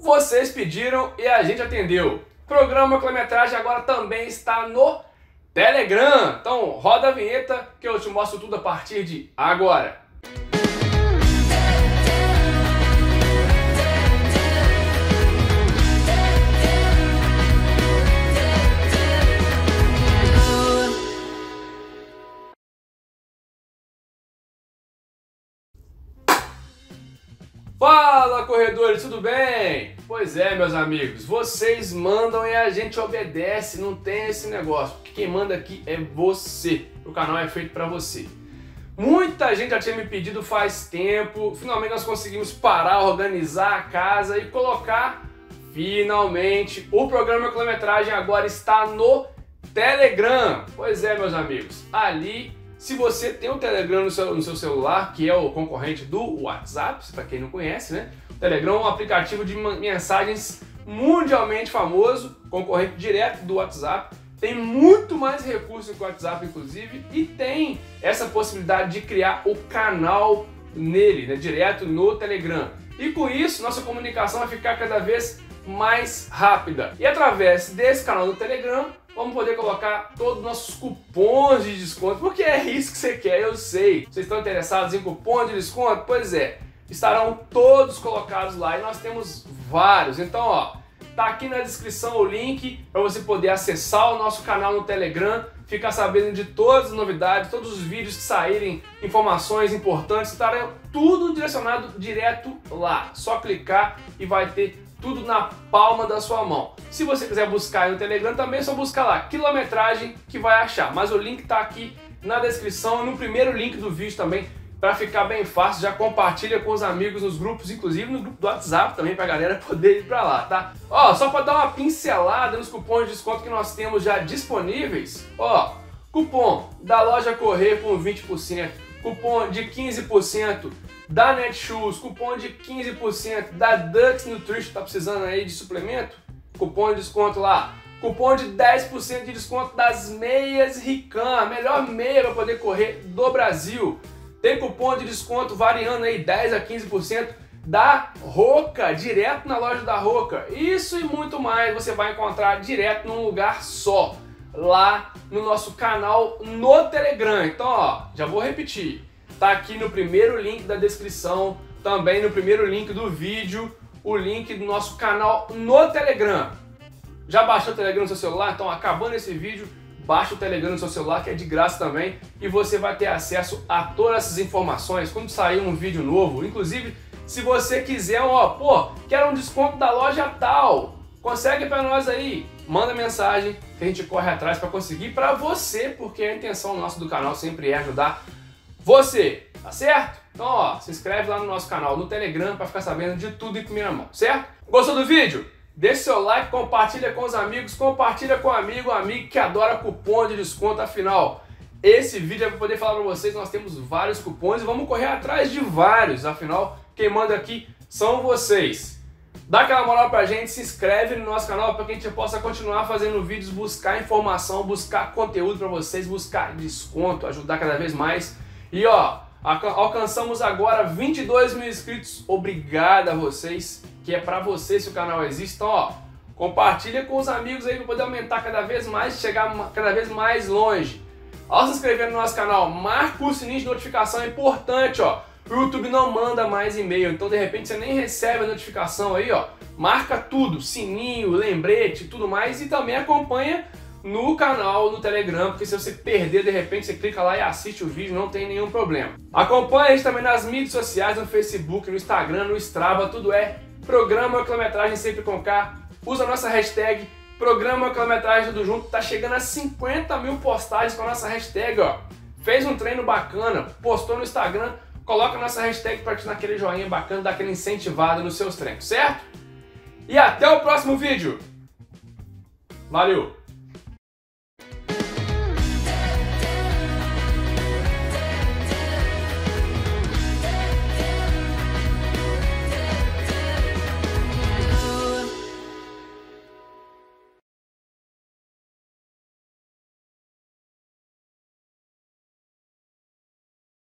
Vocês pediram e a gente atendeu. O programa Quilometragem agora também está no Telegram. Então roda a vinheta que eu te mostro tudo a partir de agora. Fala, corredores, tudo bem? Pois é, meus amigos, vocês mandam e a gente obedece, não tem esse negócio, porque quem manda aqui é você, o canal é feito para você. Muita gente já tinha me pedido faz tempo, finalmente nós conseguimos parar, organizar a casa e colocar, finalmente, o programa Quilometragem agora está no Telegram. Pois é, meus amigos, ali... Se você tem o Telegram no seu celular, que é o concorrente do WhatsApp, para quem não conhece, né? O Telegram é um aplicativo de mensagens mundialmente famoso, concorrente direto do WhatsApp. Tem muito mais recursos que o WhatsApp, inclusive, e tem essa possibilidade de criar o canal nele, né? Direto no Telegram. E com isso, nossa comunicação vai ficar cada vez mais rápida. E através desse canal do Telegram, vamos poder colocar todos os nossos cupons de desconto, porque é isso que você quer, eu sei. Vocês estão interessados em cupom de desconto? Pois é, estarão todos colocados lá e nós temos vários. Então, ó, tá aqui na descrição o link para você poder acessar o nosso canal no Telegram, ficar sabendo de todas as novidades, todos os vídeos que saírem, informações importantes, estarão tudo direcionado direto lá. Só clicar e vai ter tudo na palma da sua mão. Se você quiser buscar aí no Telegram também, é só buscar lá, Quilometragem, que vai achar. Mas o link tá aqui na descrição e no primeiro link do vídeo também, para ficar bem fácil. Já compartilha com os amigos nos grupos, inclusive no grupo do WhatsApp também, pra galera poder ir pra lá, tá? Ó, só para dar uma pincelada nos cupons de desconto que nós temos já disponíveis, ó, cupom da Loja Correr com 20%, cupom de 15% da Netshoes, cupom de 15% da Dux Nutrition, tá precisando aí de suplemento? Cupom de desconto lá. Cupom de 10% de desconto das meias Rican, a melhor meia para poder correr do Brasil. Tem cupom de desconto variando aí 10 a 15% da Roca, direto na loja da Roca. Isso e muito mais você vai encontrar direto num lugar só, lá no nosso canal no Telegram. Então, ó, já vou repetir. Tá aqui no primeiro link da descrição, também no primeiro link do vídeo, o link do nosso canal no Telegram. Já baixou o Telegram no seu celular? Então, acabando esse vídeo, baixa o Telegram no seu celular, que é de graça também, e você vai ter acesso a todas essas informações quando sair um vídeo novo. Inclusive, se você quiser, ó, pô, quero um desconto da loja tal, consegue para nós aí, manda mensagem que a gente corre atrás para conseguir para você, porque a intenção nossa do canal sempre é ajudar você, tá certo? Então, ó, se inscreve lá no nosso canal no Telegram para ficar sabendo de tudo em primeira mão, certo? Gostou do vídeo? Deixe seu like, compartilha com os amigos, compartilha com o amigo que adora cupom de desconto. Afinal, esse vídeo é para poder falar para vocês, nós temos vários cupons e vamos correr atrás de vários. Afinal, quem manda aqui são vocês. Dá aquela moral pra gente, se inscreve no nosso canal para que a gente possa continuar fazendo vídeos, buscar informação, buscar conteúdo para vocês, buscar desconto, ajudar cada vez mais. E ó, alcançamos agora 22 mil inscritos, obrigado a vocês, que é pra vocês se o canal existe. Então ó, compartilha com os amigos aí para poder aumentar cada vez mais, chegar cada vez mais longe. Ao se inscrever no nosso canal, marca o sininho de notificação, é importante, ó. O YouTube não manda mais e-mail, então de repente você nem recebe a notificação aí, ó. Marca tudo, sininho, lembrete, tudo mais, e também acompanha no canal, no Telegram, porque se você perder, de repente você clica lá e assiste o vídeo, não tem nenhum problema. Acompanha a gente também nas mídias sociais, no Facebook, no Instagram, no Strava, tudo é Programa Quilometragem sempre com K. Usa a nossa hashtag Programa Quilometragem tudo junto, tá chegando a 50 mil postagens com a nossa hashtag, ó. Fez um treino bacana, postou no Instagram, coloca a nossa hashtag para te dar aquele joinha bacana, dar aquele incentivado nos seus treinos, certo? E até o próximo vídeo. Valeu!